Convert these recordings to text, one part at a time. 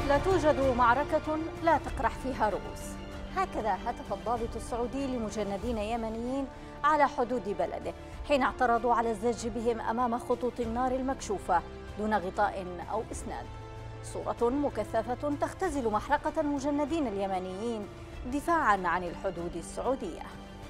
لا توجد معركة لا تقرح فيها رؤوس. هكذا هتف الضابط السعودي لمجندين يمنيين على حدود بلده حين اعترضوا على الزج بهم أمام خطوط النار المكشوفة دون غطاء أو إسناد. صورة مكثفة تختزل محرقة المجندين اليمنيين دفاعاً عن الحدود السعودية.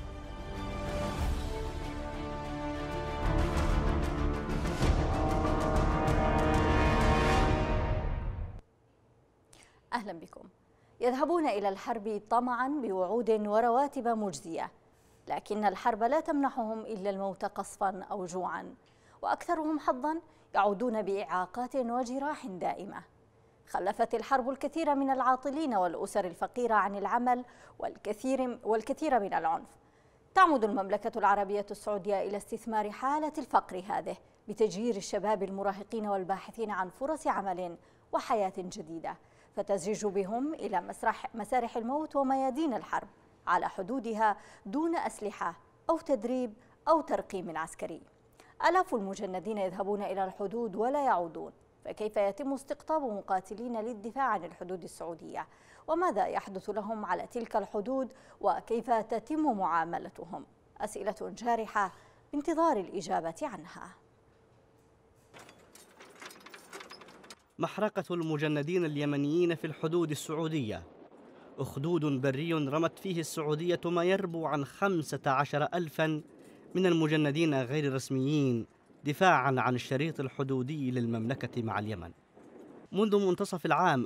أهلا بكم. يذهبون إلى الحرب طمعاً بوعود ورواتب مجزية، لكن الحرب لا تمنحهم إلا الموت قصفاً أو جوعاً، وأكثرهم حظاً يعودون بإعاقات وجراح دائمة. خلفت الحرب الكثير من العاطلين والأسر الفقيرة عن العمل والكثير من العنف. تعمد المملكة العربية السعودية إلى استثمار حالة الفقر هذه بتجيير الشباب المراهقين والباحثين عن فرص عمل وحياة جديدة، فتزج بهم إلى مسارح الموت وميادين الحرب على حدودها دون أسلحة أو تدريب أو ترقيم عسكري. آلاف المجندين يذهبون إلى الحدود ولا يعودون، فكيف يتم استقطاب مقاتلين للدفاع عن الحدود السعودية؟ وماذا يحدث لهم على تلك الحدود؟ وكيف تتم معاملتهم؟ أسئلة جارحة بانتظار الإجابة عنها. محرقة المجندين اليمنيين في الحدود السعودية. أخدود بري رمت فيه السعودية ما يربو عن 15,000 من المجندين غير الرسميين دفاعاً عن الشريط الحدودي للمملكة مع اليمن. منذ منتصف العام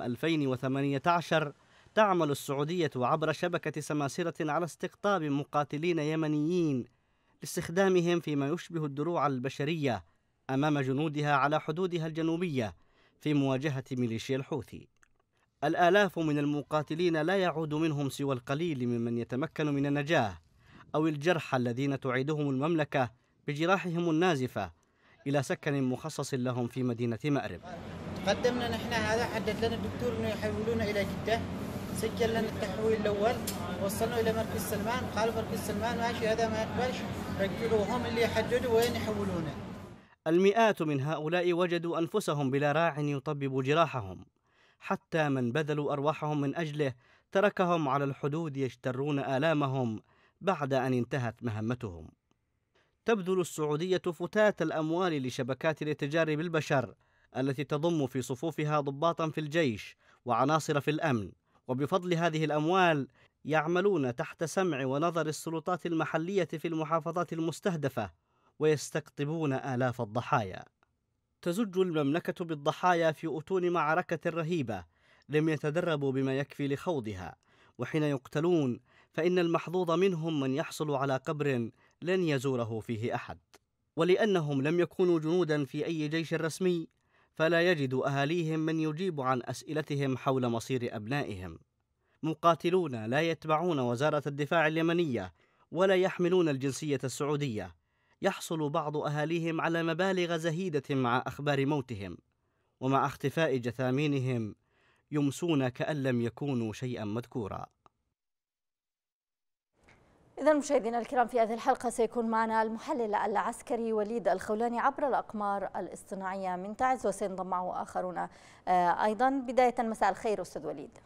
2018 تعمل السعودية عبر شبكة سماسرة على استقطاب مقاتلين يمنيين لاستخدامهم فيما يشبه الدروع البشرية أمام جنودها على حدودها الجنوبية في مواجهة ميليشيا الحوثي. الآلاف من المقاتلين لا يعود منهم سوى القليل ممن يتمكن من النجاة أو الجرحى الذين تعيدهم المملكة بجراحهم النازفة إلى سكن مخصص لهم في مدينة مأرب. قدمنا نحن هذا، حدد لنا الدكتور انه يحولونا الى جدة، سجل لنا التحويل الاول، وصلنا الى مركز سلمان، قالوا مركز سلمان ماشي هذا ما يقبلش، رجعوهم اللي يحددوا وين يحولونا. المئات من هؤلاء وجدوا أنفسهم بلا راع يطبب جراحهم، حتى من بذلوا أرواحهم من أجله تركهم على الحدود يجترون آلامهم بعد أن انتهت مهمتهم. تبذل السعودية فتات الأموال لشبكات الاتجار بالبشر التي تضم في صفوفها ضباطا في الجيش وعناصر في الأمن، وبفضل هذه الأموال يعملون تحت سمع ونظر السلطات المحلية في المحافظات المستهدفة ويستقطبون آلاف الضحايا. تزج المملكة بالضحايا في أتون معركة رهيبة لم يتدربوا بما يكفي لخوضها، وحين يقتلون فإن المحظوظ منهم من يحصل على قبر لن يزوره فيه أحد. ولأنهم لم يكونوا جنودا في أي جيش رسمي فلا يجد أهاليهم من يجيب عن أسئلتهم حول مصير أبنائهم. مقاتلون لا يتبعون وزارة الدفاع اليمنية ولا يحملون الجنسية السعودية. يحصل بعض أهاليهم على مبالغ زهيدة مع أخبار موتهم، ومع اختفاء جثامينهم يمسون كأن لم يكونوا شيئا مذكورا. إذا مشاهدينا الكرام، في هذه الحلقة سيكون معنا المحلل العسكري وليد الخولاني عبر الأقمار الاصطناعية من تعز، وسينضم معه آخرون أيضا. بداية مساء الخير أستاذ وليد.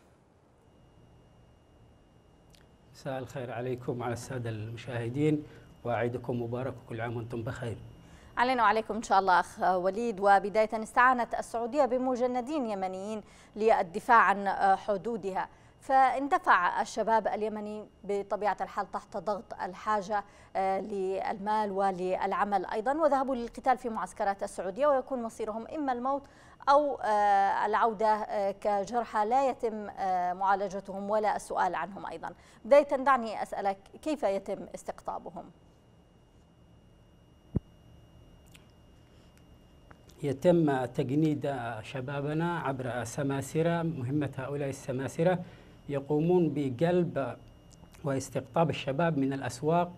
مساء الخير عليكم وعلى السادة المشاهدين، وأعيدكم مبارك وكل عام وأنتم بخير. علينا وعليكم إن شاء الله أخ وليد. وبداية استعانت السعودية بمجندين يمنيين للدفاع عن حدودها، فاندفع الشباب اليمني بطبيعة الحال تحت ضغط الحاجة للمال وللعمل أيضا، وذهبوا للقتال في معسكرات السعودية، ويكون مصيرهم إما الموت أو العودة كجرحى لا يتم معالجتهم ولا السؤال عنهم أيضا. بداية دعني أسألك، كيف يتم استقطابهم؟ يتم تجنيد شبابنا عبر سماسرة. مهمة هؤلاء السماسرة يقومون بجلب واستقطاب الشباب من الأسواق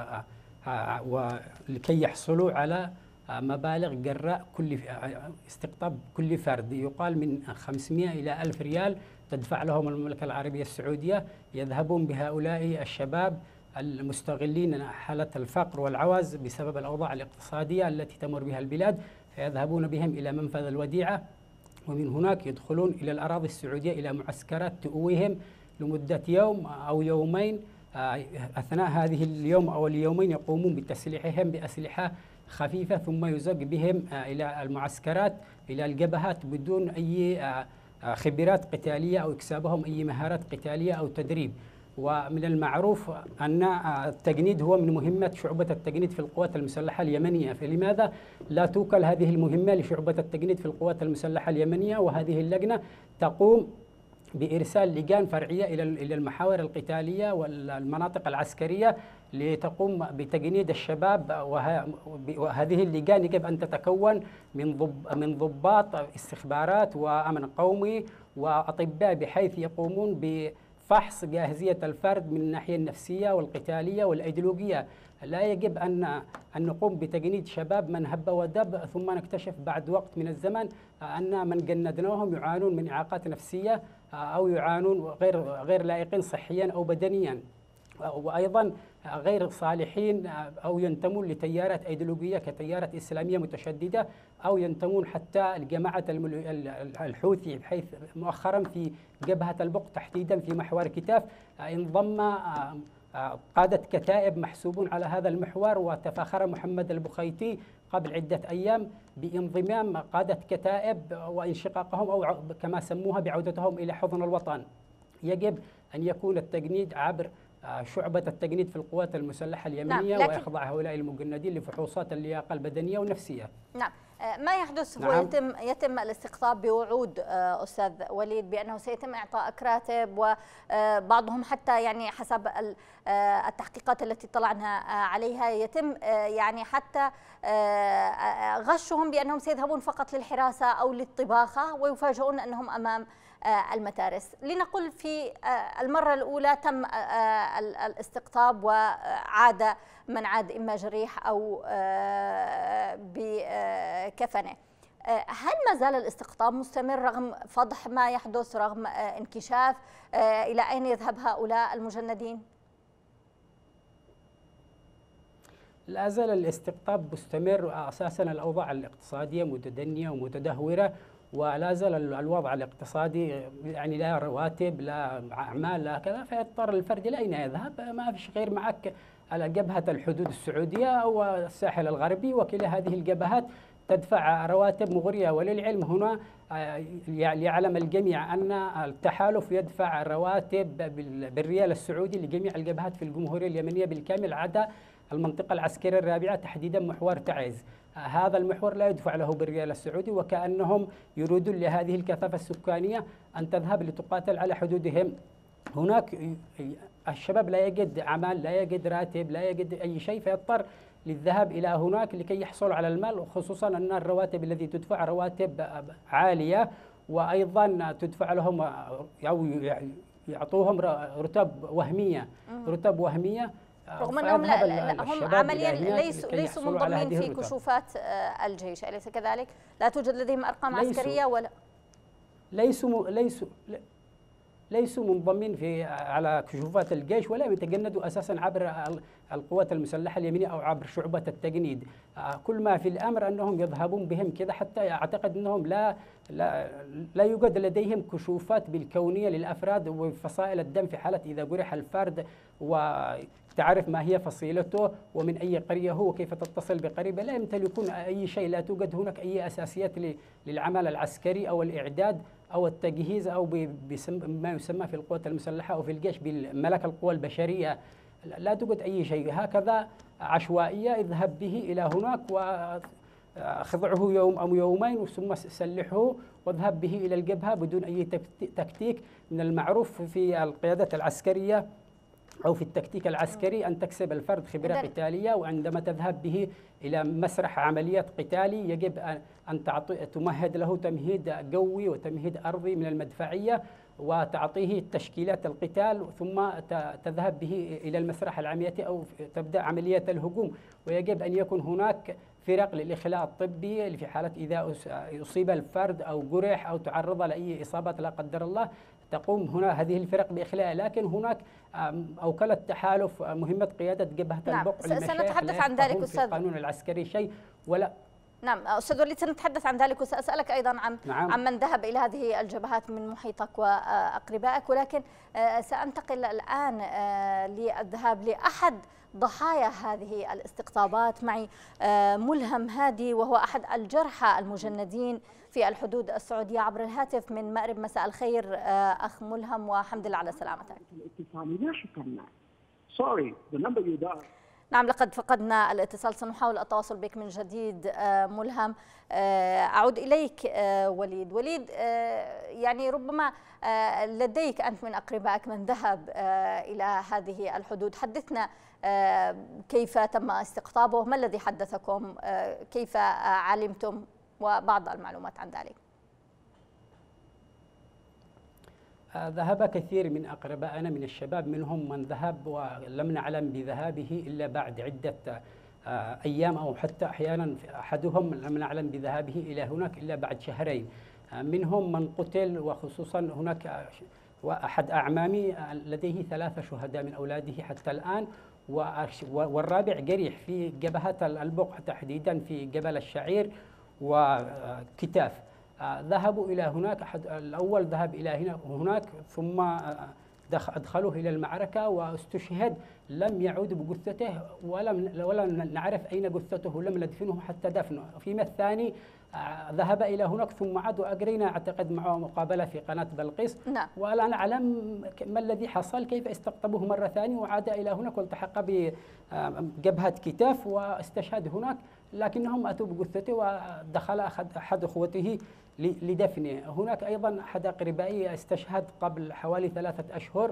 ولكي يحصلوا على مبالغ جراء استقطاب كل فرد. يقال من 500 إلى 1000 ريال تدفع لهم المملكة العربية السعودية. يذهبون بهؤلاء الشباب المستغلين حالة الفقر والعوز بسبب الأوضاع الاقتصادية التي تمر بها البلاد، فيذهبون بهم إلى منفذ الوديعة ومن هناك يدخلون إلى الأراضي السعودية إلى معسكرات تؤويهم لمدة يوم أو يومين. أثناء هذه اليوم أو اليومين يقومون بتسليحهم بأسلحة خفيفة، ثم يزق بهم إلى المعسكرات إلى الجبهات بدون أي خبرات قتالية أو إكسابهم أي مهارات قتالية أو تدريب. ومن المعروف أن التجنيد هو من مهمة شعبة التجنيد في القوات المسلحة اليمنية، فلماذا لا توكل هذه المهمة لشعبة التجنيد في القوات المسلحة اليمنية؟ وهذه اللجنة تقوم بإرسال لجان فرعية إلى المحاور القتالية والمناطق العسكرية لتقوم بتجنيد الشباب، وهذه اللجان يجب أن تتكون من ضباط استخبارات وأمن قومي وأطباء، بحيث يقومون بفحص جاهزية الفرد من الناحية النفسية والقتالية والأيديولوجية. لا يجب أن نقوم بتجنيد شباب من هب ودب ثم نكتشف بعد وقت من الزمن أن من جندناهم يعانون من إعاقات نفسية أو يعانون غير لائقين صحيا أو بدنيا، وأيضا غير صالحين أو ينتمون لتيارات أيديولوجية كتيارات إسلامية متشددة، أو ينتمون حتى لجماعة الحوثي، بحيث مؤخرا في جبهة البق تحديدا في محور كتاف انضم قادة كتائب محسوبون على هذا المحور، وتفاخر محمد البخيتي قبل عدة أيام بانضمام قادة كتائب وانشقاقهم أو كما سموها بعودتهم إلى حضن الوطن. يجب أن يكون التجنيد عبر شعبة التجنيد في القوات المسلحة اليمنية، ويخضع هؤلاء المجندين لفحوصات اللياقة البدنية والنفسية. نعم، ما يحدث هو يتم الاستقطاب بوعود أستاذ وليد بأنه سيتم إعطاء راتب، وبعضهم حتى يعني حسب التحقيقات التي طلعنا عليها يتم يعني حتى غشهم بأنهم سيذهبون فقط للحراسة أو للطباخة ويفاجئون أنهم أمام المتارس. لنقل في المرة الأولى تم الاستقطاب وعاد من عاد إما جريح أو بكفنه. هل ما زال الاستقطاب مستمر رغم فضح ما يحدث، رغم انكشاف؟ إلى أين يذهب هؤلاء المجندين؟ لا زال الاستقطاب مستمر. أساسا الأوضاع الاقتصادية متدنية ومتدهورة، ولا زال الوضع الاقتصادي يعني لا رواتب لا أعمال لا كذا، فيضطر الفرد إلى أين يذهب؟ ما فيش غير معك على جبهة الحدود السعودية أو الساحل الغربي، وكلا هذه الجبهات تدفع رواتب مغرية. وللعلم هنا ليعلم الجميع أن التحالف يدفع رواتب بالريال السعودي لجميع الجبهات في الجمهورية اليمنية بالكامل عدا المنطقة العسكرية الرابعة تحديدا محور تعز. هذا المحور لا يدفع له بالريال السعودي، وكأنهم يريدون لهذه الكثافة السكانية أن تذهب لتقاتل على حدودهم. هناك الشباب لا يجد عمل، لا يجد راتب، لا يجد أي شيء، فيضطر للذهاب إلى هناك لكي يحصل على المال، وخصوصا أن الرواتب التي تدفع رواتب عالية، وأيضا تدفع لهم أو يعطوهم رتب وهمية رغم أنهم هم عمليا ليسوا منضمين في كشوفات الجيش، أليس كذلك؟ لا توجد لديهم أرقام عسكرية ولا ليسوا منضمين على كشوفات الجيش، ولا يتجندوا أساسا عبر القوات المسلحة اليمنية أو عبر شعبة التجنيد. كل ما في الأمر أنهم يذهبون بهم كذا، حتى أعتقد أنهم لا يوجد لديهم كشوفات بالكونية للأفراد وفصائل الدم في حالة إذا جرح الفرد، وتعرف ما هي فصيلته ومن أي قرية هو وكيف تتصل بقريبة. لا يمتلكون أي شيء، لا توجد هناك أي أساسيات للعمل العسكري أو الإعداد أو التجهيز أو بما يسمى في القوات المسلحة أو في الجيش بالملك القوى البشرية. لا توجد أي شيء، هكذا عشوائية اذهب به إلى هناك وخضعه يوم أو يومين ثم سلحه واذهب به إلى الجبهة بدون أي تكتيك. من المعروف في القيادة العسكرية أو في التكتيك العسكري أن تكسب الفرد خبرة قتالية، وعندما تذهب به إلى مسرح عمليات قتالي يجب أن تمهد له تمهيد جوي وتمهيد أرضي من المدفعية، وتعطيه تشكيلات القتال، ثم تذهب به إلى المسرح العملياتي أو تبدأ عملية الهجوم. ويجب أن يكون هناك فرق للإخلاء الطبي في حالة إذا أصيب الفرد أو جرح أو تعرض لأي إصابات لا قدر الله، تقوم هنا هذه الفرق بإخلاء. لكن هناك أوكل التحالف مهمة قيادة جبهة البقع سنتحدث عن ذلك في القانون العسكري شيء نعم أستاذ وليد، سنتحدث عن ذلك وسأسألك أيضا عن من ذهب إلى هذه الجبهات من محيطك وأقربائك، ولكن سأنتقل الآن للذهاب لأحد ضحايا هذه الاستقطابات. معي ملهم هادي، وهو أحد الجرحى المجندين في الحدود السعودية عبر الهاتف من مأرب. مساء الخير أخ ملهم، وحمد لله على سلامتك. نعم لقد فقدنا الاتصال، سنحاول التواصل بك من جديد ملهم. أعود إليك وليد. يعني ربما لديك أنت من أقربائك من ذهب إلى هذه الحدود، حدثنا كيف تم استقطابه، ما الذي حدثكم، كيف علمتم، وبعض المعلومات عن ذلك. ذهب كثير من أقربائنا من الشباب، منهم من ذهب ولم نعلم بذهابه إلا بعد عدة أيام، أو حتى أحيانا أحدهم لم نعلم بذهابه إلى هناك إلا بعد شهرين. منهم من قتل، وخصوصا هناك وأحد أعمامي لديه 3 شهداء من أولاده حتى الآن، والرابع جريح في جبهة البقع تحديدا في جبل الشعير وكتاف. ذهبوا إلى هناك، الأول ذهب إلى هناك ثم أدخلوه إلى المعركة واستشهد، لم يعود بجثته ولم نعرف أين جثته، لم ندفنه حتى دفنه. فيما الثاني ذهب إلى هناك ثم عاد، وأجرينا أعتقد معه مقابلة في قناة بلقيس. نعم. ولا نعلم ما الذي حصل، كيف استقطبوه مرة ثانية وعاد إلى هناك والتحق بجبهة كتاف واستشهد هناك، لكنهم أتوا بجثته ودخل أحد أخوته لدفنه. هناك أيضا أحد أقربائي استشهد قبل حوالي 3 أشهر.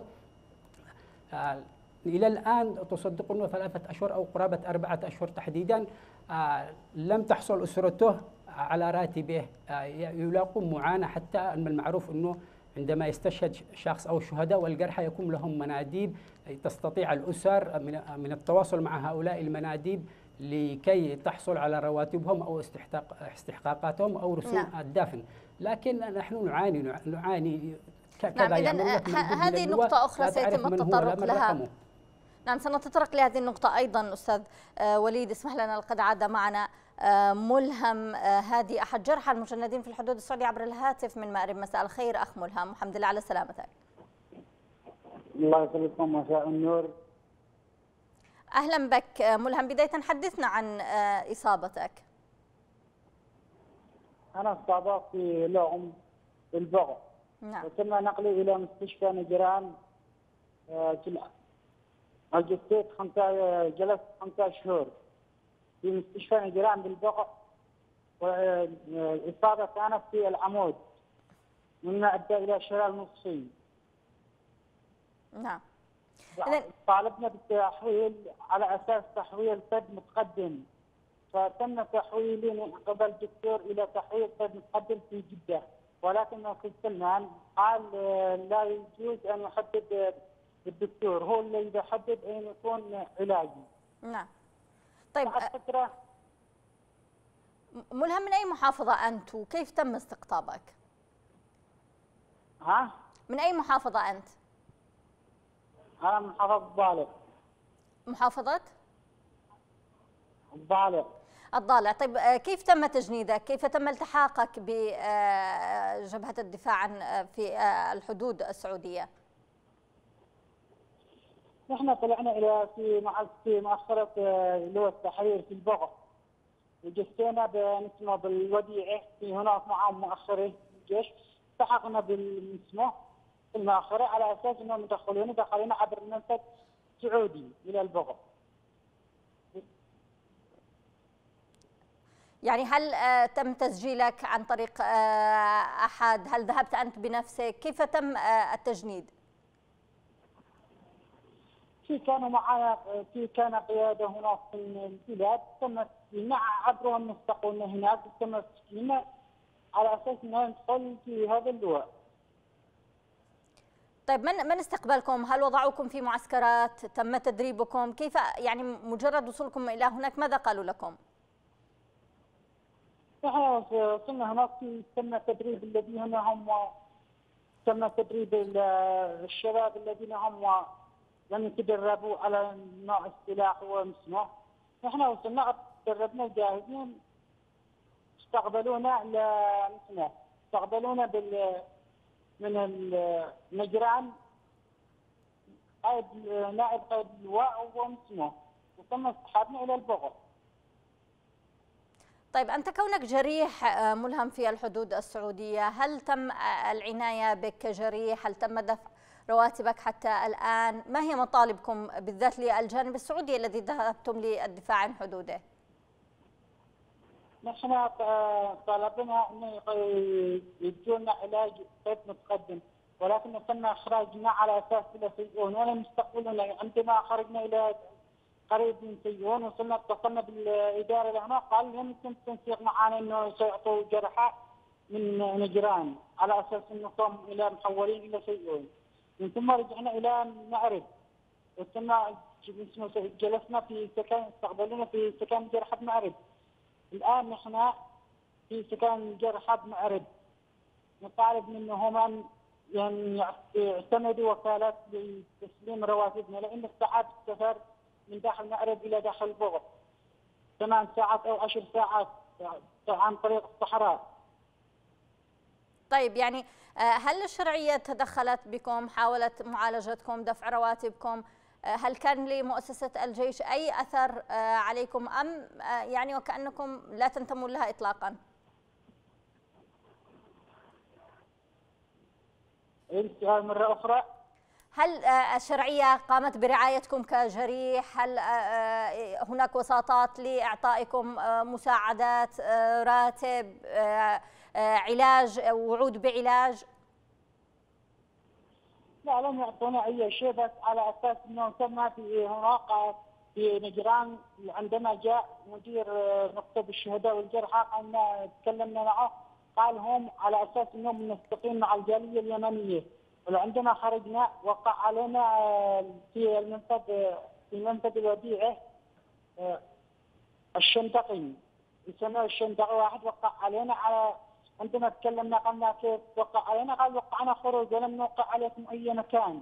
إلى الآن تصدقون 3 أشهر أو قرابة 4 أشهر تحديدا لم تحصل أسرته على راتبه، يلاقون معاناة. حتى المعروف أنه عندما يستشهد شخص أو الشهداء والجرحى يكون لهم مناديب، تستطيع الأسر من التواصل مع هؤلاء المناديب لكي تحصل على رواتبهم أو استحقاقاتهم أو رسوم الدفن. لكن نحن نعاني نعم. إذن هذه نقطة أخرى سيتم التطرق لها. نعم سنتطرق لهذه النقطة أيضا أستاذ وليد. اسمح لنا، لقد عاد معنا ملهم هادي أحد جرحى المجندين في الحدود السعودية عبر الهاتف من مأرب. مساء الخير أخ ملهم، الحمد لله على سلامتك. الله يسلمكم، مساء النور. أهلا بك ملهم، بداية حدثنا عن إصابتك. أنا اصطبت في لغم بالبغل. نعم. وتم نقلي إلى مستشفى نجران. جلست 5 شهور في مستشفى نجران بالبغل، والإصابة كانت في العمود مما أدى إلى شلل نصفي. نعم. طالبنا بالتحويل على أساس تحويل فد متقدم، فتم تحويلي من قبل الدكتور إلى تحويل فد متقدم في جدة، ولكن في سلمان قال لا يجوز أن يحدد الدكتور، هو اللي يحدد أين يكون علاجي. نعم. طيب ملهم، من أي محافظة أنت وكيف تم استقطابك؟ ها؟ من أي محافظة أنت؟ أنا من محافظة الضالع. محافظة؟ الضالع. الضالع. طيب كيف تم تجنيدك؟ كيف تم التحاقك بجبهة الدفاع عن في الحدود السعودية؟ نحن طلعنا إلى في مؤخرة اللي هو التحرير في البغل، وجسينا بنسمه بالوديعة، في هناك معهم مؤخرة الجيش، التحقنا بالنسمه المؤخرة على أساس أنهم دخلونا عبر المنفذ السعودي إلى البغل. يعني هل تم تسجيلك عن طريق أحد؟ هل ذهبت أنت بنفسك؟ كيف تم التجنيد؟ كانوا معنا، كان قيادة هناك في البلاد، تم تسجيلنا عبرهم نستقلنا هناك، تم تسجيلنا على أساس أننا ندخل في هذا اللواء. طيب من استقبلكم؟ هل وضعوكم في معسكرات؟ تم تدريبكم؟ كيف يعني مجرد وصولكم إلى هناك ماذا قالوا لكم؟ نحن وصلنا هناك تم تدريب الذين هم تم تدريب الشباب الذين هم لم يتدربوا على نوع السلاح ومسموح. نحن وصلنا تدربنا جاهزين استقبلونا استقبلونا من نجران قائد نائب قائد اللواء ومسموه، وتم اصطحابنا الى البغل. طيب أنت كونك جريح ملهم في الحدود السعودية، هل تم العناية بك كجريح؟ هل تم دفع رواتبك حتى الآن؟ ما هي مطالبكم بالذات للجانب السعودي الذي ذهبتم للدفاع عن حدوده؟ نحن طالبنا أن يدونا علاج غير متقدم، ولكن تم إخراجنا على أساس لا سيئون، ولم يستقبلونا. عندما خرجنا إلى قريب من سيئون وصلنا اتصلنا بالإدارة لهنا، قال يمكن التنسيق معنا أنه سيعطوا جرحى من نجران على أساس أنه قام إلى محولين إلى سيئون. من ثم رجعنا إلى معرب، وثم جلسنا في سكن، استقبلونا في سكن جرحى بمعرب. الآن نحن في سكن جرحى بمعرب، نطالب منهم يعني يعتمدوا وكالات لتسليم رواتبنا، لأن ساعات السفر من داخل معرب إلى داخل البغل 8 ساعات أو 10 ساعات عن طريق الصحراء. طيب يعني هل الشرعية تدخلت بكم، حاولت معالجتكم، دفع رواتبكم؟ هل كان لمؤسسة الجيش أي أثر عليكم أم يعني وكأنكم لا تنتمون لها إطلاقا؟ السؤال مرة أخرى. هل الشرعية قامت برعايتكم كجريح؟ هل هناك وساطات لإعطائكم مساعدات، راتب، علاج، وعود بعلاج؟ لا، لم يعطونا أي شيء، بس على أساس أنه تم في هناك في نجران عندما جاء مدير مكتب الشهداء والجرحى قلنا تكلمنا معه، قال هم على أساس أنهم منسقين مع الجالية اليمنية، وعندما خرجنا وقع علينا في المنفذ الوديعة الشندقي، يسموه الشندقي واحد، وقع علينا على عندما تكلمنا قلنا كيف وقع علينا، قال وقعنا خروج ولم نوقع عليكم أي مكان.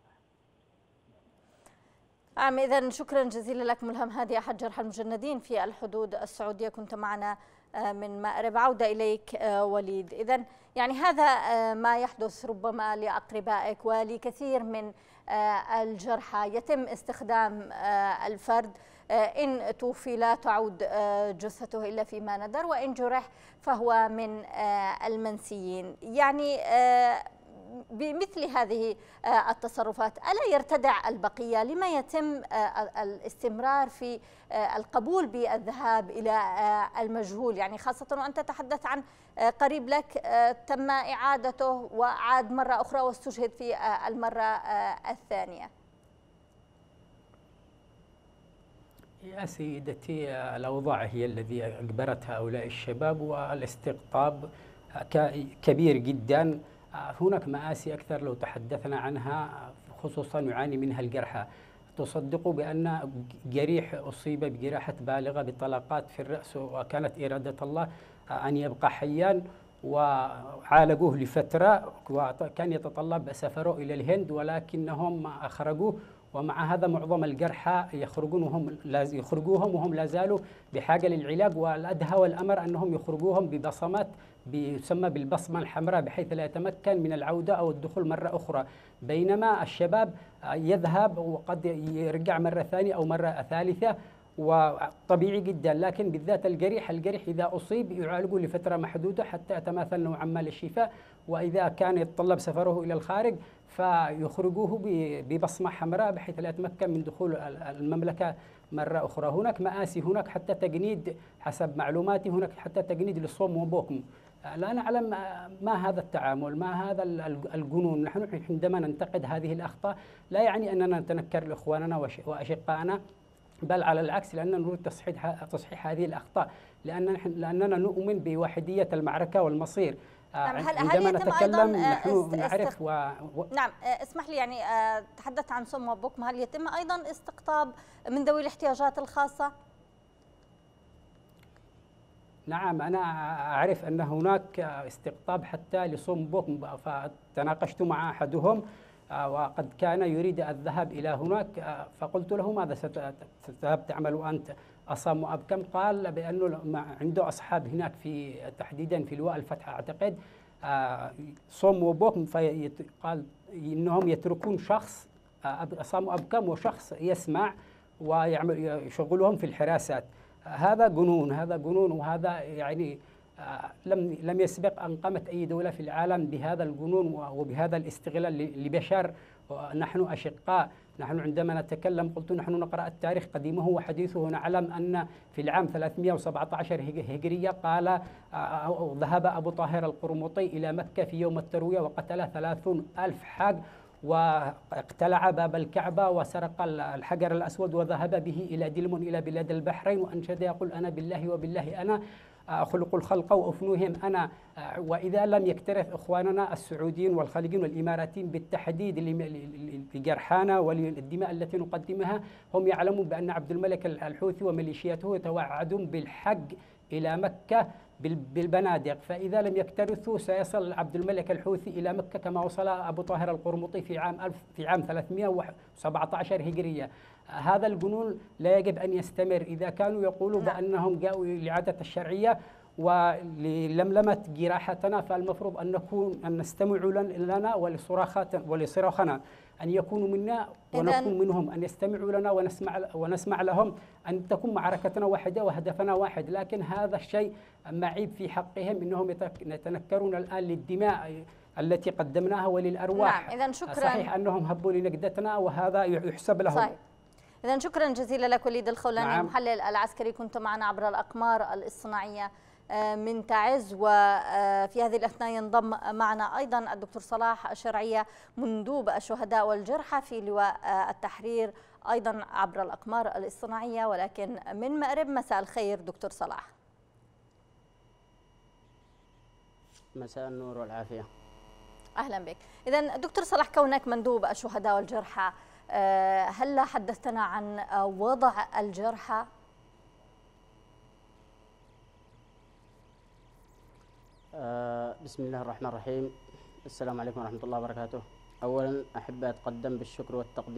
إذن شكرا جزيلا لك ملهم هادي، أحد جرحى المجندين في الحدود السعودية، كنت معنا من مأرب. عودة إليك وليد. إذن يعني هذا ما يحدث ربما لأقربائك ولكثير من الجرحى، يتم استخدام الفرد، إن توفي لا تعود جثته إلا فيما ندر، وإن جرح فهو من المنسيين. يعني بمثل هذه التصرفات ألا يرتدع البقية؟ لما يتم الاستمرار في القبول بالذهاب إلى المجهول؟ يعني خاصة وأنت تتحدث عن قريب لك تم إعادته وعاد مرة أخرى واستشهد في المرة الثانية. يا سيدتي، الأوضاع هي الذي أجبرت هؤلاء الشباب، والاستقطاب كبير جدا. هناك مآسي أكثر لو تحدثنا عنها، خصوصا يعاني منها الجرحى. تصدقوا بأن جريح أصيب بجراحة بالغة بطلقات في الرأس، وكانت إرادة الله أن يبقى حيا، وعالجوه لفترة، وكان يتطلب سفره إلى الهند ولكنهم أخرجوه. ومع هذا معظم الجرحى يخرجوهم وهم لا زالوا بحاجة للعلاج، والأدهى والأمر أنهم يخرجوهم ببصمات يسمى بالبصمة الحمراء، بحيث لا يتمكن من العودة أو الدخول مرة أخرى، بينما الشباب يذهب وقد يرجع مرة ثانية أو مرة ثالثة، وطبيعي جدا. لكن بالذات الجريح إذا أصيب يعالجه لفترة محدودة حتى يتماثل نوعا ما للشفاء، وإذا كان يتطلب سفره إلى الخارج فيخرجوه ببصمة حمراء بحيث لا يتمكن من دخول المملكة مرة أخرى. هناك مآسي، هناك حتى تجنيد، حسب معلوماتي هناك حتى تجنيد للصوم وبوكم. لا نعلم ما هذا التعامل، ما هذا الجنون. نحن عندما ننتقد هذه الأخطاء لا يعني أننا نتنكر لإخواننا وأشقائنا، بل على العكس، لأننا نريد تصحيح هذه الأخطاء، لأننا نؤمن بوحدية المعركة والمصير. عندما نتكلم نحن نعرف نعم، اسمح لي، يعني تحدثت عن صم وبكم، هل يتم أيضا استقطاب من ذوي الاحتياجات الخاصة؟ نعم، أنا أعرف أن هناك استقطاب حتى لصم بكم، فتناقشت مع أحدهم وقد كان يريد الذهاب إلى هناك، فقلت له ماذا ستذهب تعمل أنت؟ أصم وأبكم، قال بأنه عنده أصحاب هناك في تحديدا في لواء الفتح أعتقد صم وبكم، قال إنهم يتركون شخص أصم وأبكم وشخص يسمع ويعمل يشغلهم في الحراسات. هذا جنون، هذا جنون، وهذا يعني لم يسبق أن قامت أي دولة في العالم بهذا الجنون وبهذا الاستغلال لبشر. نحن أشقاء، نحن عندما نتكلم قلت نحن نقرأ التاريخ قديمه وحديثه، نعلم أن في العام 317 هجرية قال ذهب أبو طاهر القرمطي إلى مكة في يوم التروية وقتل 30,000 حاج، واقتلع باب الكعبة وسرق الحجر الأسود وذهب به إلى دلم إلى بلاد البحرين، وأنشد يقول أنا بالله وبالله أنا خلق الخلق وأفنوهم أنا. وإذا لم يكترث إخواننا السعوديين والخليجيين والإماراتيين بالتحديد لجرحانا وللدماء التي نقدمها، هم يعلمون بأن عبد الملك الحوثي وميليشياته يتوعدون بالحج إلى مكة بالبنادق، فإذا لم يكترثوا سيصل عبد الملك الحوثي إلى مكة كما وصل أبو طاهر القرمطي في عام 317 هجرية. هذا الجنون لا يجب أن يستمر. إذا كانوا يقولوا بأنهم جاءوا لإعادة الشرعية وللملمة جراحتنا، فالمفروض أن نستمعوا لنا ولصراخنا، أن يكونوا منا ونكون منهم، أن يستمعوا لنا ونسمع لهم، أن تكون معركتنا واحدة وهدفنا واحد. لكن هذا الشيء معيب في حقهم، إنهم يتنكرون الآن للدماء التي قدمناها وللأرواح. نعم، إذن شكرا. صحيح أنهم هبوا لنجدتنا وهذا يحسب لهم. صحيح. إذن شكرا جزيلا لك وليد الخولاني. نعم. المحلل العسكري، كنت معنا عبر الأقمار الاصطناعية من تعز. وفي هذه الأثناء ينضم معنا أيضا الدكتور صلاح الشرعية، مندوب الشهداء والجرحى في لواء التحرير، أيضا عبر الأقمار الاصطناعية ولكن من مأرب. مساء الخير دكتور صلاح. مساء النور والعافية. أهلا بك. إذن دكتور صلاح، كونك مندوب الشهداء والجرحى، هل حدثتنا عن وضع الجرحى؟ بسم الله الرحمن الرحيم. السلام عليكم ورحمة الله وبركاته. أولا أحب أتقدم بالشكر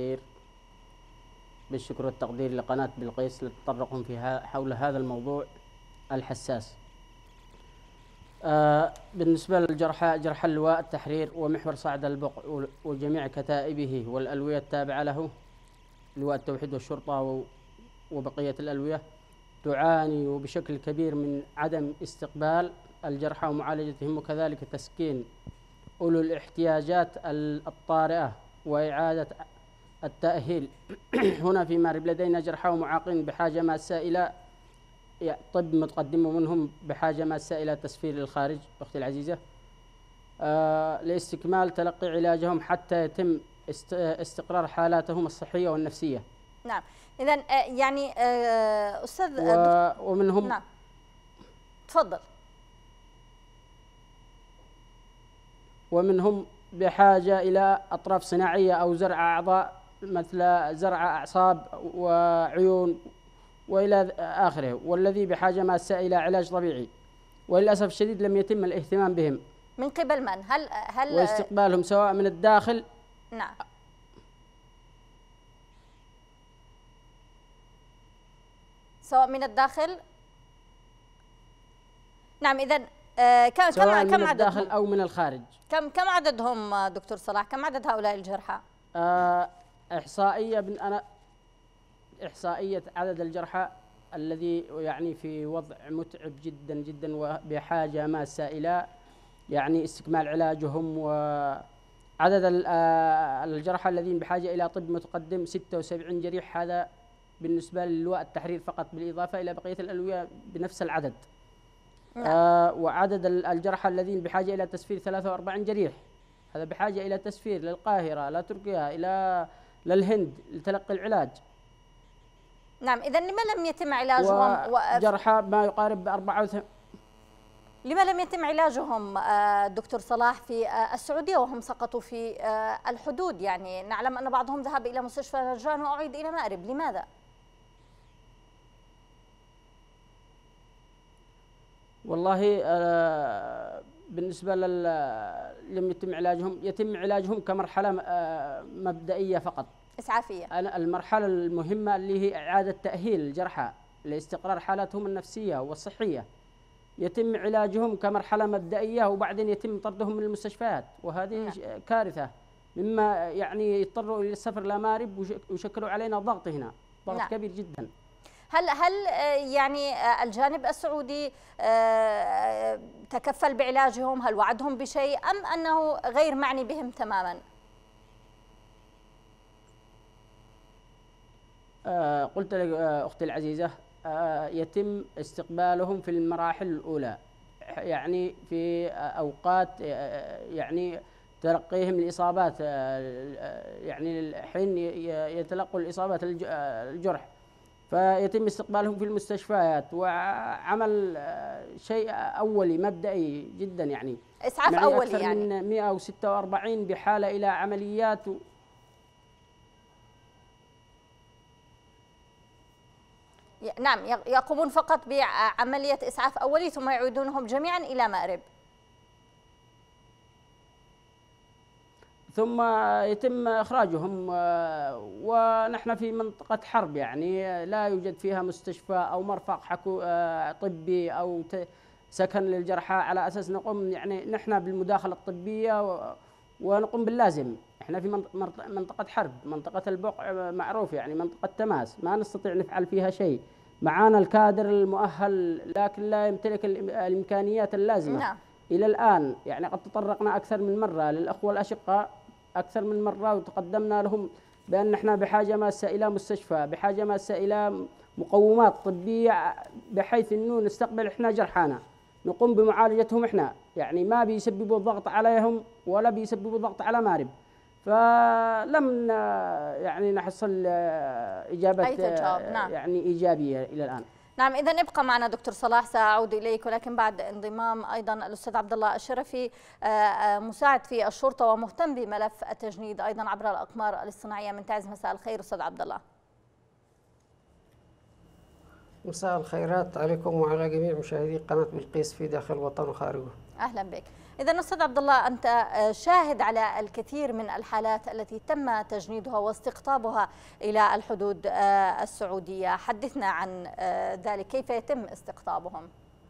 والتقدير لقناة بلقيس لتطرقهم حول هذا الموضوع الحساس. بالنسبة للجرحى، جرحى اللواء التحرير ومحور صعد البقع وجميع كتائبه والألوية التابعة له، لواء التوحيد والشرطة وبقية الألوية، تعاني بشكل كبير من عدم استقبال الجرحى ومعالجتهم، وكذلك تسكين أولو الاحتياجات الطارئة وإعادة التأهيل. هنا في مأرب لدينا جرحى ومعاقين بحاجة ماسة إلى طب متقدم، ومنهم بحاجة ماسة إلى تسفير للخارج أختي العزيزة لاستكمال تلقي علاجهم حتى يتم استقرار حالاتهم الصحية والنفسية. نعم، إذن يعني أستاذ ومنهم نعم تفضل. ومنهم بحاجة إلى أطراف صناعية أو زرع أعضاء مثل زرع أعصاب وعيون وإلى آخره، والذي بحاجة ماسة إلى علاج طبيعي، وللأسف الشديد لم يتم الاهتمام بهم من قبل من؟ هل واستقبالهم سواء من الداخل. نعم. سواء من الداخل. نعم، إذن سواء من الداخل أو من الخارج. كم عددهم دكتور صلاح؟ كم عدد هؤلاء الجرحى؟ إحصائية عدد الجرحى الذي يعني في وضع متعب جدا جدا وبحاجة ماسة إلى يعني استكمال علاجهم، وعدد الجرحى الذين بحاجة إلى طب متقدم 76 جريح، هذا بالنسبة للواء التحرير فقط، بالإضافة إلى بقية الألوية بنفس العدد. وعدد الجرحى الذين بحاجة إلى تسفير 43 جريح، هذا بحاجة إلى تسفير للقاهرة، إلى تركيا، للهند لتلقي العلاج. نعم، إذن لما لم يتم علاجهم؟ جرحى ما يقارب 84. لما لم يتم علاجهم دكتور صلاح في السعودية وهم سقطوا في الحدود؟ يعني نعلم أن بعضهم ذهب إلى مستشفى نجران وأعيد إلى مأرب، لماذا؟ والله بالنسبة لم يتم علاجهم، يتم علاجهم كمرحلة مبدئية فقط، إسعافية. المرحلة المهمة اللي هي إعادة تأهيل الجرحى لاستقرار حالتهم النفسية والصحية. يتم علاجهم كمرحلة مبدئية وبعدين يتم طردهم من المستشفيات، وهذه كارثة، مما يعني يضطروا إلى السفر لمأرب ويشكلوا علينا ضغط هنا، ضغط كبير جدا. هل يعني الجانب السعودي تكفل بعلاجهم؟ هل وعدهم بشيء أم أنه غير معني بهم تماما؟ قلت لك أختي العزيزة، يتم استقبالهم في المراحل الأولى، يعني في أوقات يعني تلقيهم الإصابات، يعني حين يتلقوا الإصابات الجرح، فيتم استقبالهم في المستشفيات وعمل شيء أولي مبدئي جدا، يعني إسعاف أولي، أكثر من 146 بحالة إلى عمليات. نعم، يقومون فقط بعملية إسعاف أولي ثم يعيدونهم جميعا إلى مأرب، ثم يتم إخراجهم. ونحن في منطقة حرب، يعني لا يوجد فيها مستشفى أو مرفق طبي أو سكن للجرحى على أساس نقوم يعني نحن بالمداخلة الطبية ونقوم باللازم. احنا في منطقة حرب، منطقة البقع معروف يعني منطقة تماس، ما نستطيع نفعل فيها شيء. معانا الكادر المؤهل لكن لا يمتلك الإمكانيات اللازمة. نعم. إلى الآن يعني قد تطرقنا أكثر من مرة للأخوة الأشقاء أكثر من مرة، وتقدمنا لهم بأن نحن بحاجة ماسة إلى مستشفى، بحاجة ماسة إلى مقومات طبية، بحيث أنه نستقبل إحنا جرحانا نقوم بمعالجتهم إحنا، يعني ما بيسببوا ضغط عليهم ولا بيسببوا ضغط على مأرب. فلم يعني نحصل إجابة نعم. يعني إيجابية إلى الآن. نعم، إذا ابقى معنا دكتور صلاح، سأعود إليك، ولكن بعد انضمام أيضا الأستاذ عبد الله الشرفي، مساعد في الشرطة ومهتم بملف التجنيد أيضا عبر الأقمار الاصطناعية من تعز. مساء الخير أستاذ عبد الله. مساء الخيرات عليكم وعلى جميع مشاهدي قناة بلقيس في داخل الوطن وخارجه. أهلا بك. إذا أستاذ عبد الله، أنت شاهد على الكثير من الحالات التي تم تجنيدها واستقطابها إلى الحدود السعودية، حدثنا عن ذلك، كيف يتم استقطابهم؟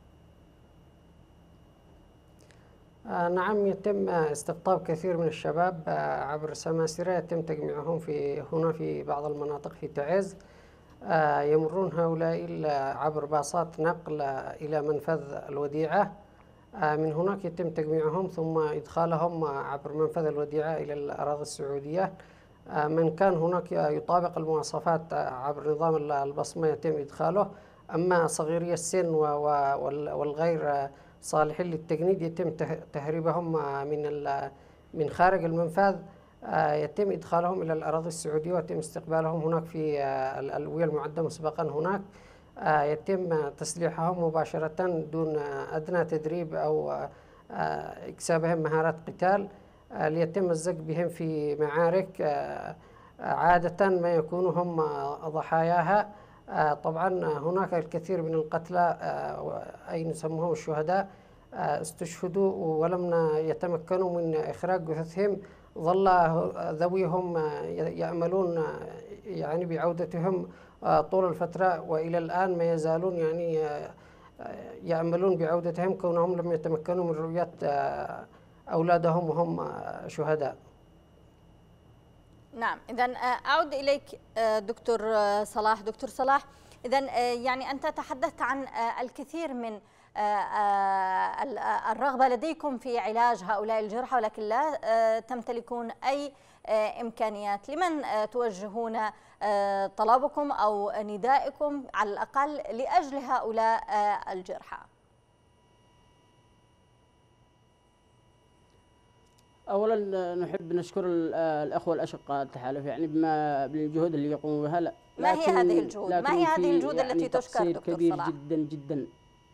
نعم، يتم استقطاب كثير من الشباب عبر سماسرة، يتم تجميعهم هنا في بعض المناطق في تعز. يمرون هؤلاء عبر باصات نقل إلى منفذ الوديعة، من هناك يتم تجميعهم ثم إدخالهم عبر منفذ الوديعة إلى الأراضي السعودية. من كان هناك يطابق المواصفات عبر نظام البصمة يتم إدخاله، أما صغيري السن والغير صالحين للتجنيد يتم تهريبهم من خارج المنفذ، يتم إدخالهم إلى الأراضي السعودية ويتم استقبالهم هناك في الألوية المعدة مسبقا هناك. يتم تسليحهم مباشرة دون أدنى تدريب أو إكسابهم مهارات قتال، ليتم الزج بهم في معارك عادة ما يكون هم ضحاياها. طبعا هناك الكثير من القتلى أي نسموهم الشهداء استشهدوا ولم يتمكنوا من إخراج جثثهم، ظل ذويهم يأملون يعني بعودتهم طول الفترة، وإلى الآن ما يزالون يعني يأملون بعودتهم كونهم لم يتمكنوا من رؤية أولادهم وهم شهداء. نعم، إذا أعود إليك دكتور صلاح. دكتور صلاح، إذا يعني أنت تحدثت عن الكثير من الرغبة لديكم في علاج هؤلاء الجرحى، ولكن لا تمتلكون أي إمكانيات. لمن توجهون طلبكم أو ندائكم على الأقل لأجل هؤلاء الجرحى؟ أولا نحب نشكر الأخوة الأشقاء التحالف يعني بالجهود اللي يقومون بها. ما هي هذه الجهود؟ ما هي هذه الجهود يعني التي تشكر دكتور كبير صلاح؟ جدا جدا،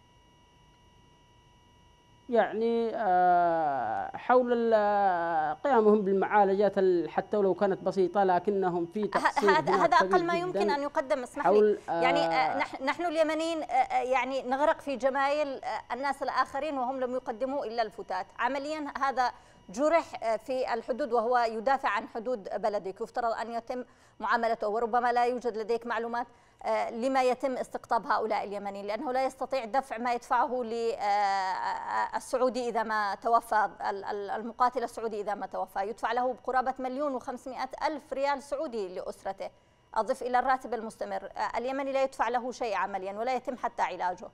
يعني حول قيامهم بالمعالجات حتى ولو كانت بسيطة، لكنهم في تقصير هذا أقل ما يمكن أن يقدم. اسمح لي، يعني نحن اليمنيين يعني نغرق في جمايل الناس الآخرين وهم لم يقدموا إلا الفتات. عمليا هذا جرح في الحدود وهو يدافع عن حدود بلدك، يفترض أن يتم معاملته، وربما لا يوجد لديك معلومات لما يتم استقطاب هؤلاء اليمنيين، لأنه لا يستطيع دفع ما يدفعه للسعودي إذا ما توفى، المقاتل السعودي إذا ما توفى يدفع له بقرابة 1,500,000 ريال سعودي لأسرته، أضف إلى الراتب المستمر. اليمني لا يدفع له شيء عمليا ولا يتم حتى علاجه.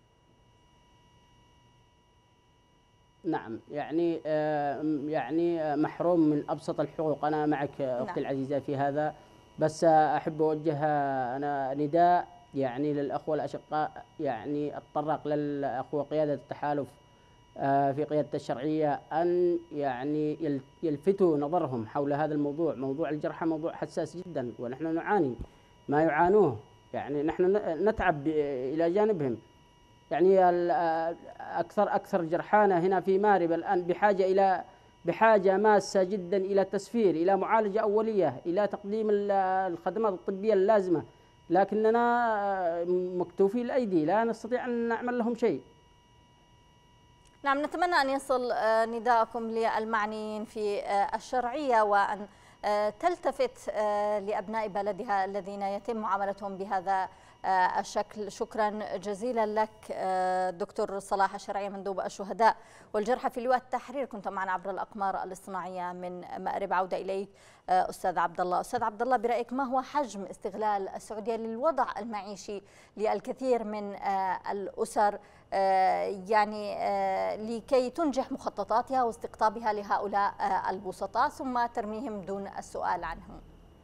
نعم، يعني محروم من أبسط الحقوق. أنا معك أختي العزيزة في هذا، بس أحب أوجه أنا نداء يعني للأخوة الأشقاء، يعني أتطرق للأخوة قيادة التحالف في قيادة الشرعية أن يعني يلفتوا نظرهم حول هذا الموضوع. موضوع الجرحى موضوع حساس جدا، ونحن نعاني ما يعانوه، يعني نحن نتعب إلى جانبهم. يعني أكثر جرحانا هنا في مارب الآن بحاجة ماسة جدا إلى تسفير، إلى معالجة أولية، إلى تقديم الخدمات الطبية اللازمة، لكننا مكتوفي الأيدي لا نستطيع أن نعمل لهم شيء. نعم، نتمنى أن يصل نداءكم للمعنيين في الشرعية وأن تلتفت لأبناء بلدها الذين يتم معاملتهم بهذا الشكل. شكرا جزيلا لك دكتور صلاح الشرعي مندوب الشهداء والجرحى في لواء التحرير، كنت معنا عبر الأقمار الاصطناعية من مأرب. عودة إليك أستاذ عبد الله. أستاذ عبد الله، برأيك ما هو حجم استغلال السعودية للوضع المعيشي للكثير من الأسر يعني لكي تنجح مخططاتها واستقطابها لهؤلاء البسطاء ثم ترميهم دون السؤال عنهم؟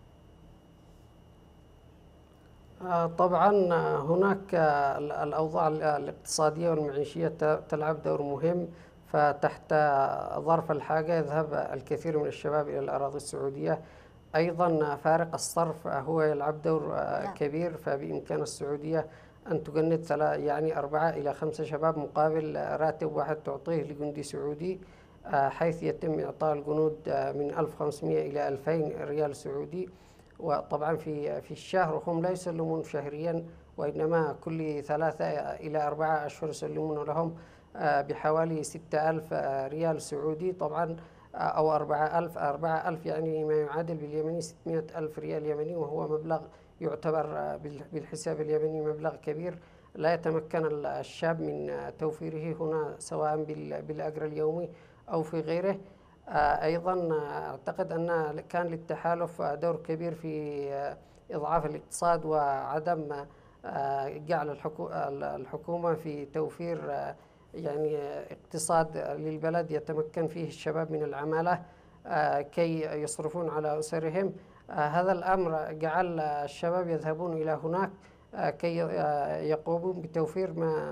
طبعا هناك الأوضاع الاقتصادية والمعيشية تلعب دور مهم، فتحت ظرف الحاجة يذهب الكثير من الشباب إلى الأراضي السعودية. أيضا فارق الصرف هو يلعب دور كبير، فبإمكان السعودية أن تجند يعني 4 إلى 5 شباب مقابل راتب واحد تعطيه لجندي سعودي، حيث يتم إعطاء الجنود من 1500 إلى 2000 ريال سعودي. وطبعا في الشهر هم لا يسلمون شهريا، وإنما كل 3 إلى 4 أشهر يسلمون لهم بحوالي 6000 ريال سعودي طبعا، أو 4000 يعني ما يعادل باليمني 600,000 ريال يمني، وهو مبلغ يعتبر بالحساب اليمني مبلغ كبير لا يتمكن الشاب من توفيره هنا سواء بالأجر اليومي أو في غيره. أيضا أعتقد أن كان للتحالف دور كبير في إضعاف الاقتصاد وعدم جعل الحكومة في توفير يعني اقتصاد للبلد يتمكن فيه الشباب من العمالة كي يصرفون على أسرهم. هذا الأمر جعل الشباب يذهبون إلى هناك كي يقومون بتوفير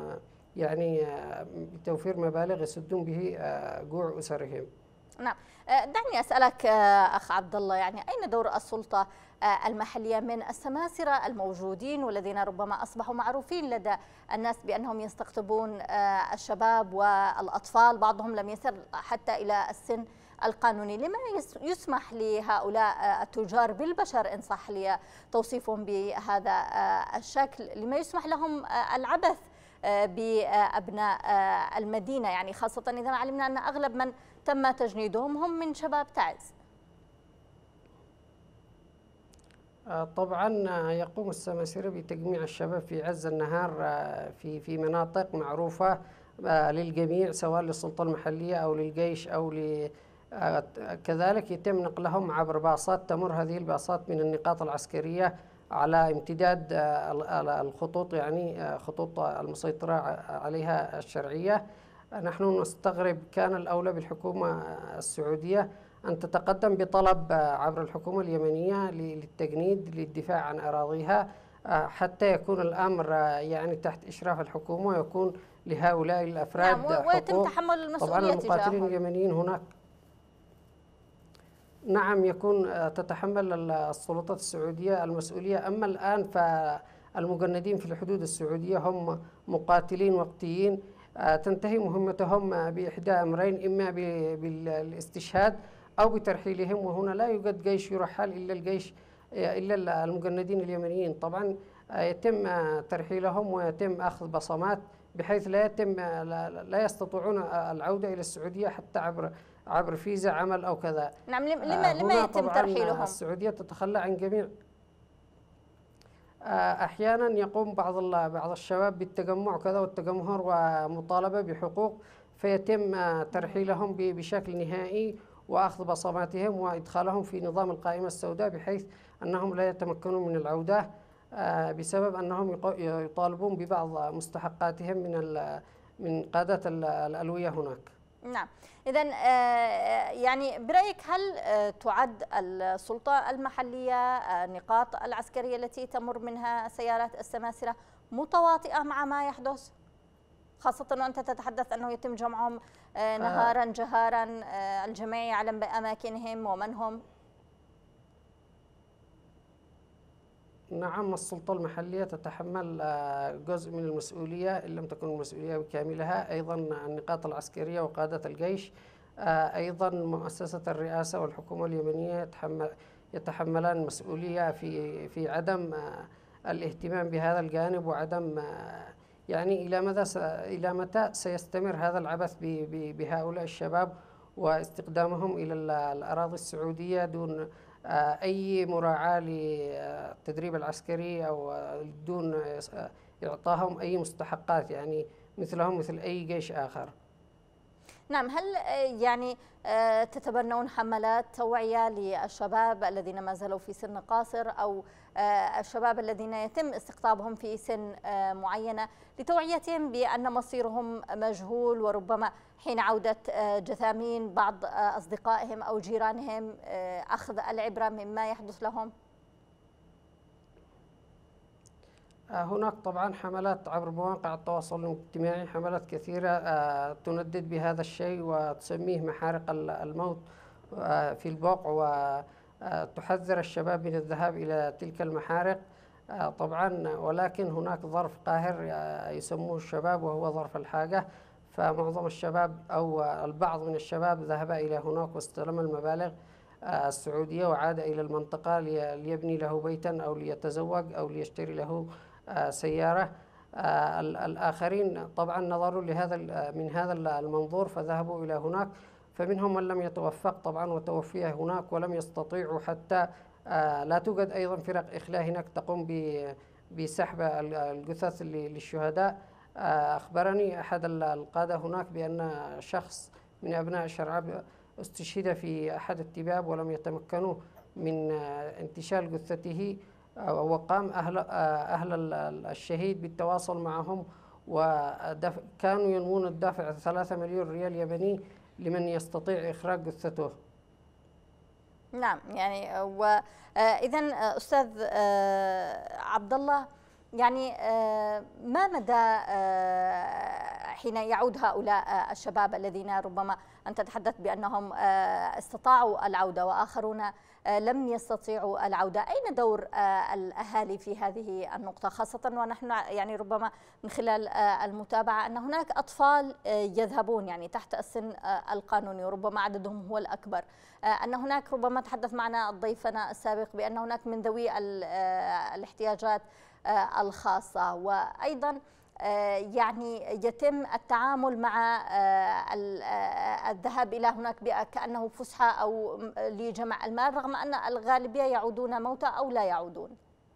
بتوفير مبالغ يسدون به جوع أسرهم. نعم، دعني أسألك أخ عبد الله، يعني أين دور السلطة المحلية من السماسرة الموجودين والذين ربما أصبحوا معروفين لدى الناس بأنهم يستقطبون الشباب والأطفال، بعضهم لم يصل حتى إلى السن القانوني؟ لما يسمح لهؤلاء التجار بالبشر إن صح لي توصيفهم بهذا الشكل، لما يسمح لهم العبث بأبناء المدينة، يعني خاصة إذا علمنا أن أغلب من تم تجنيدهم هم من شباب تعز؟ طبعا يقوم السماسرة بتجميع الشباب في عز النهار في مناطق معروفة للجميع، سواء للسلطة المحلية أو للجيش أو كذلك يتم نقلهم عبر باصات تمر هذه الباصات من النقاط العسكرية على امتداد الخطوط، يعني خطوط المسيطرة عليها الشرعية. نحن نستغرب، كان الأولى بالحكومة السعودية أن تتقدم بطلب عبر الحكومة اليمنية للتجنيد للدفاع عن أراضيها، حتى يكون الأمر يعني تحت إشراف الحكومة ويكون لهؤلاء الأفراد نعم، ويتم تحمل المسؤولية طبعا المقاتلين تجاههم. اليمنيين هناك نعم يكون تتحمل السلطات السعودية المسؤولية. أما الآن فالمجندين في الحدود السعودية هم مقاتلين وقتيين، تنتهي مهمتهم بإحدى أمرين، إما بالاستشهاد أو بترحيلهم، وهنا لا يوجد جيش يرحل إلا المجندين اليمنيين. طبعا يتم ترحيلهم ويتم أخذ بصمات بحيث لا يستطيعون العودة إلى السعودية حتى عبر فيزا عمل أو كذا. نعم، لما يتم ترحيلهم؟ السعودية تتخلى عن جميع أحيانا يقوم بعض الشباب بالتجمع كذا والتجمهر ومطالبة بحقوق، فيتم ترحيلهم بشكل نهائي وأخذ بصماتهم وإدخالهم في نظام القائمة السوداء، بحيث أنهم لا يتمكنون من العودة بسبب أنهم يطالبون ببعض مستحقاتهم من قادة الألوية هناك. نعم، إذن يعني برأيك هل تعد السلطة المحلية النقاط العسكرية التي تمر منها سيارات السماسرة متواطئة مع ما يحدث؟ خاصة وأنت تتحدث أنه يتم جمعهم نهارا جهارا، الجميع يعلم بأماكنهم ومن هم. نعم، السلطة المحلية تتحمل جزء من المسؤولية إن لم تكن المسؤولية بكاملها. أيضا النقاط العسكرية وقادة الجيش، أيضا مؤسسة الرئاسة والحكومة اليمنية يتحملان المسؤولية في عدم الاهتمام بهذا الجانب، وعدم يعني إلى متى سيستمر هذا العبث بهؤلاء الشباب واستخدامهم إلى الأراضي السعودية دون أي مراعاة للتدريب العسكري أو دون إعطاهم أي مستحقات، يعني مثلهم مثل أي جيش آخر. نعم، هل يعني تتبنون حملات توعية للشباب الذين ما زالوا في سن قاصر أو الشباب الذين يتم استقطابهم في سن معينة لتوعيتهم بأن مصيرهم مجهول، وربما حين عودة جثامين بعض أصدقائهم أو جيرانهم أخذ العبرة مما يحدث لهم؟ هناك طبعا حملات عبر مواقع التواصل الاجتماعي، حملات كثيرة تندد بهذا الشيء وتسميه محارق الموت في البوق، وتحذر الشباب من الذهاب إلى تلك المحارق طبعا. ولكن هناك ظرف قاهر يسموه الشباب وهو ظرف الحاجة، فمعظم الشباب أو البعض من الشباب ذهب إلى هناك واستلم المبالغ السعودية وعاد إلى المنطقة ليبني له بيتا أو ليتزوج أو ليشتري له سيارة. الآخرين طبعا نظروا من هذا المنظور فذهبوا إلى هناك، فمنهم من لم يتوفق طبعا وتوفي هناك ولم يستطيعوا حتى لا توجد أيضا فرق إخلاء هناك تقوم بسحب الجثث للشهداء. أخبرني أحد القادة هناك بأن شخص من أبناء شرعب استشهد في أحد التباب ولم يتمكنوا من انتشال جثته، وقام أهل الشهيد بالتواصل معهم وكانوا ينوون الدفع 3 مليون ريال يمني لمن يستطيع إخراج جثته. نعم، يعني وإذن أستاذ عبد الله، يعني ما مدى حين يعود هؤلاء الشباب الذين ربما أنت تتحدث بأنهم استطاعوا العودة وآخرون لم يستطيعوا العودة، أين دور الأهالي في هذه النقطة، خاصة ونحن يعني ربما من خلال المتابعة أن هناك أطفال يذهبون يعني تحت السن القانوني وربما عددهم هو الأكبر، أن هناك ربما تحدث معنا ضيفنا السابق بأن هناك من ذوي الاحتياجات الخاصة، وأيضا يعني يتم التعامل مع الذهاب إلى هناك كأنه فسحة أو لجمع المال، رغم أن الغالبية يعودون موتى أو لا يعودون.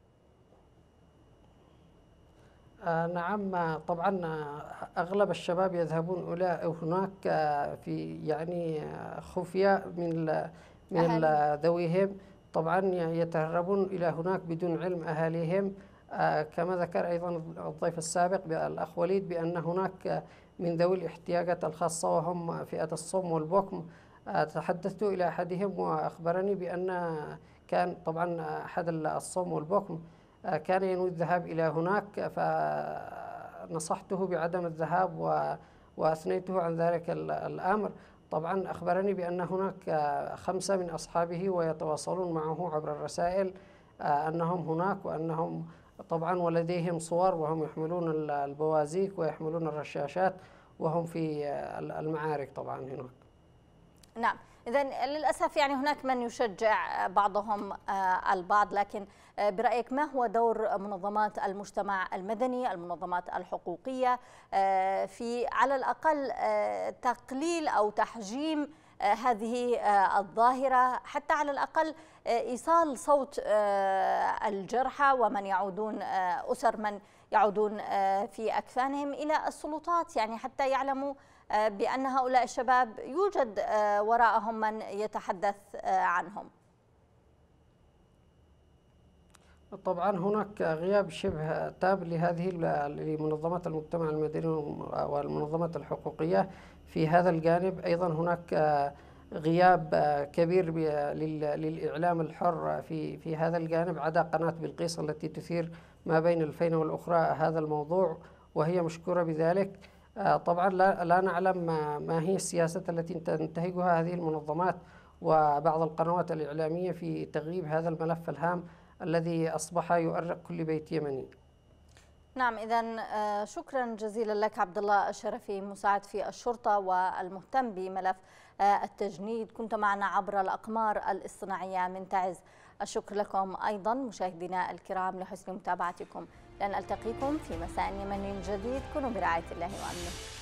نعم، طبعا أغلب الشباب يذهبون هناك في يعني خفية من ذويهم، طبعا يتهربون إلى هناك بدون علم أهاليهم. كما ذكر أيضا الضيف السابق الأخ وليد بأن هناك من ذوي الاحتياجات الخاصة وهم فئة الصم والبكم. تحدثت إلى أحدهم وأخبرني بأن كان طبعا أحد الصم والبكم كان ينوي الذهاب إلى هناك، فنصحته بعدم الذهاب وأثنيته عن ذلك الأمر. طبعا أخبرني بأن هناك 5 من أصحابه ويتواصلون معه عبر الرسائل أنهم هناك، وأنهم طبعا ولديهم صور وهم يحملون البوازيك ويحملون الرشاشات وهم في المعارك طبعا هناك. نعم، إذن للأسف يعني هناك من يشجع بعضهم البعض، لكن برأيك ما هو دور منظمات المجتمع المدني، المنظمات الحقوقية في على الأقل تقليل أو تحجيم هذه الظاهرة، حتى على الأقل إيصال صوت الجرحى ومن يعودون، أسر من يعودون في أكفانهم إلى السلطات، يعني حتى يعلموا بأن هؤلاء الشباب يوجد وراءهم من يتحدث عنهم. طبعا هناك غياب شبه تام لمنظمات المجتمع المدني والمنظمات الحقوقية في هذا الجانب. أيضا هناك غياب كبير للإعلام الحر في هذا الجانب، عدا قناة بلقيس التي تثير ما بين الفينة والأخرى هذا الموضوع، وهي مشكورة بذلك. طبعا لا نعلم ما هي السياسات التي تنتهجها هذه المنظمات وبعض القنوات الإعلامية في تغييب هذا الملف الهام الذي أصبح يؤرق كل بيت يمني. نعم، إذن شكرا جزيلا لك عبد الله الشرفي، مساعد في الشرطة والمهتم بملف التجنيد، كنت معنا عبر الأقمار الاصطناعية من تعز. الشكر لكم أيضا مشاهدينا الكرام لحسن متابعتكم، لن ألتقيكم في مساء يمني جديد، كونوا برعاية الله وأمنه.